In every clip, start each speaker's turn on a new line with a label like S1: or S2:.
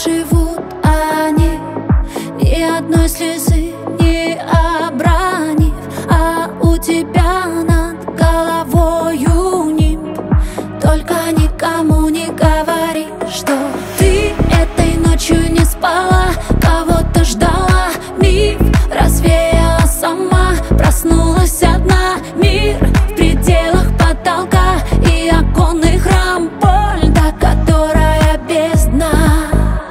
S1: живут они, ни одной слезы не обронив, а у тебя над головою нимб. Только никому не говори, что ты этой ночью не спала, кого-то ждала. Миф развеяла сама, проснулась одна. Мир в пределах потолка и оконных рам, боль, до которая без дна.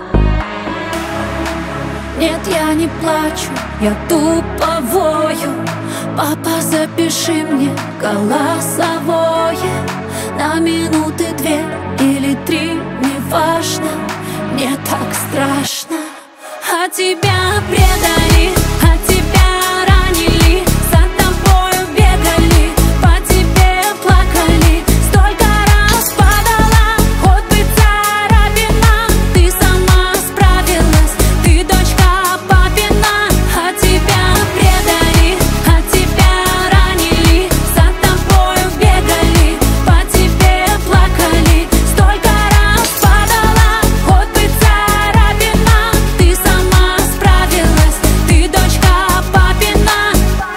S1: Нет, я не плачу, я тупо вою. Папа, запиши мне голосовое на минуты 2 или 3, неважно, мне так страшно. А тебя предали, а тебя ранили, за тобою бегали, по тебе плакали. Столько раз падала, хоть бы царапина, ты сама справилась, ты дочка папина. А тебя предали, а тебя ранили, за тобою бегали, по тебе плакали. Столько раз падала, хоть бы царапина, ты сама справилась, ты дочка папина.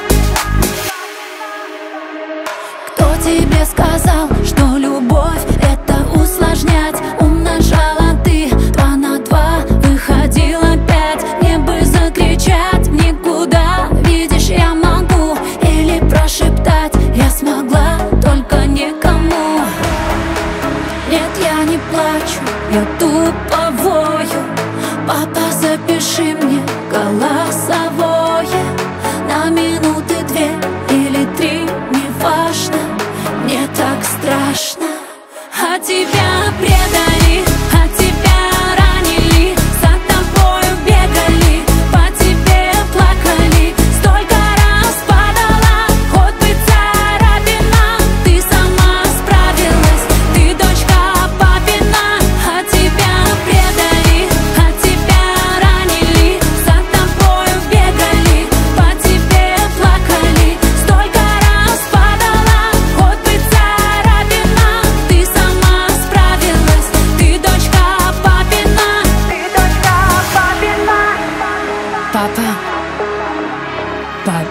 S1: Кто тебе сказал, что любовь это усложнять? Умножала ты 2 на 2, выходило 5. Мне бы закричать никуда, видишь, я могу, или прошептать я смогла, только никому. Нет, я не плачу, я тупо вою. Папа, запиши мне голосовое на минуты 2 или 3, неважно, мне так страшно. А тебя предали, а тебя ранили, за тобою бегали, по тебе плакали. Столько раз падала, хоть бы царапина, ты сама справилась, ты дочка папина. А тебя предали, а тебя ранили, за тобою бегали, по тебе плакали. Столько раз падала, хоть бы царапина, ты сама справилась, ты дочка папина. Ты дочка папина.
S2: Папа, пап,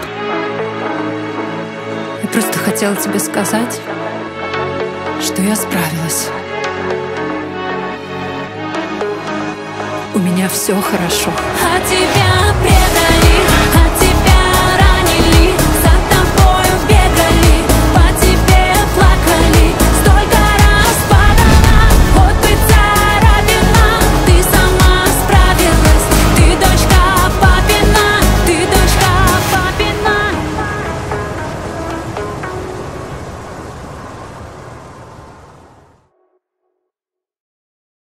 S2: я просто хотела тебе сказать, что я справилась. У меня все хорошо.
S1: А тебя